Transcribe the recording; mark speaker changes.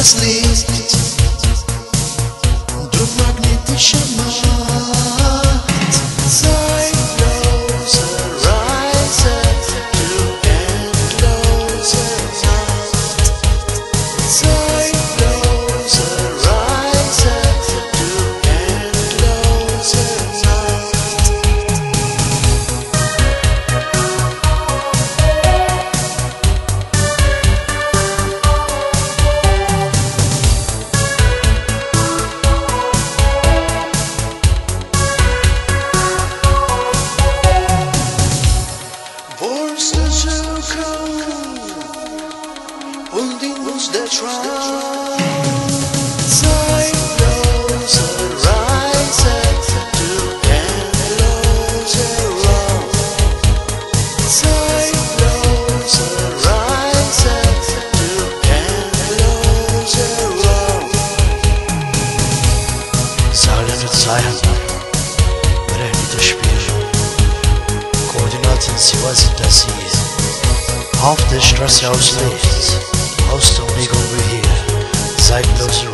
Speaker 1: das Licht, drum magnetische Macht, zeitlose Reise to endlose Nacht, zeitlose Reise to endlose Nacht. Und in uns der Traum, zeitlose Reise to endlose Raum, zeitlose Reise to endlose Raum.
Speaker 2: Sağlanır sayhan, berehni Spiel, Koordinaten Sivas Intasiz, auf der Straße aus Licht, aus dem Weg über hier, zeitlos